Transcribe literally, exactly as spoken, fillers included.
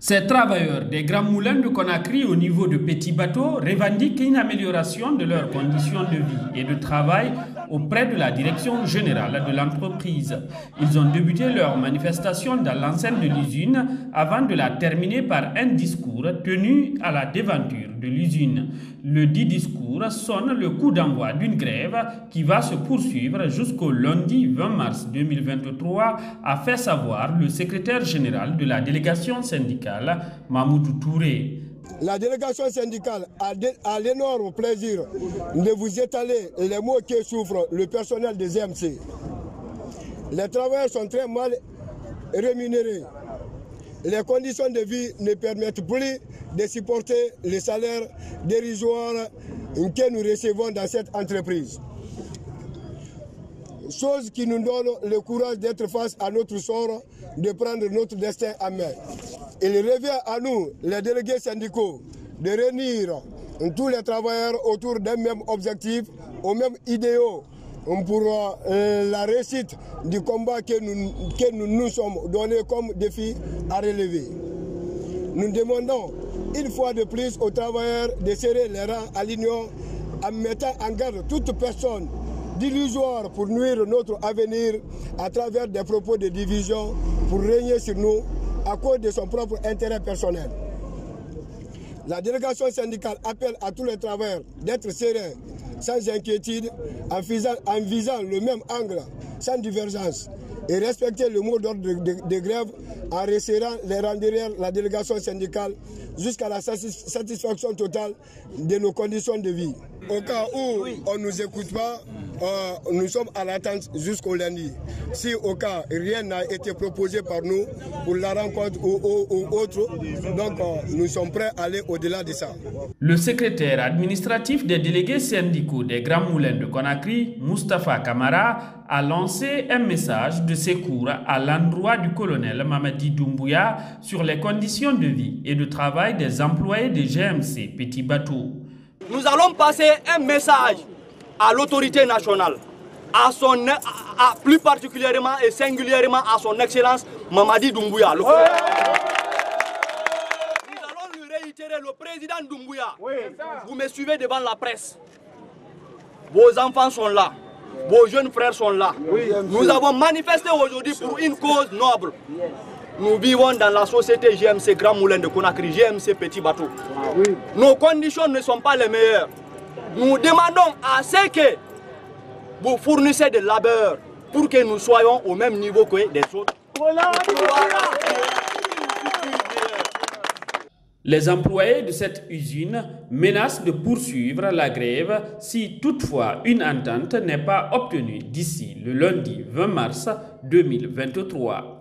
Ces travailleurs des grands moulins de Conakry au niveau de petits bateaux revendiquent une amélioration de leurs conditions de vie et de travail auprès de la direction générale de l'entreprise. Ils ont débuté leur manifestation dans l'enceinte de l'usine avant de la terminer par un discours tenu à la devanture de l'usine. Le dit discours sonne le coup d'envoi d'une grève qui va se poursuivre jusqu'au lundi vingt mars deux mille vingt-trois, a fait savoir le secrétaire général de la délégation syndicale, Mamoudou Touré. La délégation syndicale a, a l'énorme plaisir de vous étaler les maux que souffre le personnel des G M C. Les travailleurs sont très mal rémunérés. Les conditions de vie ne permettent plus de supporter les salaires dérisoires que nous recevons dans cette entreprise. Chose qui nous donne le courage d'être face à notre sort, de prendre notre destin en main. Il revient à nous, les délégués syndicaux, de réunir tous les travailleurs autour d'un même objectif, aux mêmes idéaux, pour euh, la réussite du combat que nous, que nous nous sommes donnés comme défi à relever. Nous demandons une fois de plus aux travailleurs de serrer les rangs à l'union en mettant en garde toute personne d'illusoire pour nuire notre avenir à travers des propos de division pour régner sur nous à cause de son propre intérêt personnel. La délégation syndicale appelle à tous les travailleurs d'être sereins, sans inquiétude, en visant, en visant le même angle, sans divergence, et respecter le mot d'ordre de, de, de grève en resserrant les rangs derrière la délégation syndicale jusqu'à la satisfaction totale de nos conditions de vie. Au cas où oui. on ne nous écoute pas, euh, nous sommes à l'attente jusqu'au lundi. Si au cas rien n'a été proposé par nous pour la rencontre ou, ou, ou autre, donc euh, nous sommes prêts à aller au-delà de ça. Le secrétaire administratif des délégués syndicaux des Grands Moulins de Conakry, Moustapha Kamara, a lancé un message de secours à l'endroit du colonel Mamadi Doumbouya sur les conditions de vie et de travail des employés des G M C Petits Bateaux. Nous allons passer un message à l'autorité nationale, à son, à, à, plus particulièrement et singulièrement à son excellence Mamadi Doumbouya. Le... Ouais. Nous allons lui réitérer, le président Doumbouya, oui, vous me suivez devant la presse, vos enfants sont là, vos jeunes frères sont là. Oui, nous avons manifesté aujourd'hui pour une cause noble. Nous vivons dans la société G M C Grand Moulin de Conakry, G M C Petit Bateau. Oui. Nos conditions ne sont pas les meilleures. Nous demandons à ce que vous fournissez de labeur pour que nous soyons au même niveau que des autres. Voilà. Les employés de cette usine menacent de poursuivre la grève si toutefois une entente n'est pas obtenue d'ici le lundi vingt mars deux mille vingt-trois.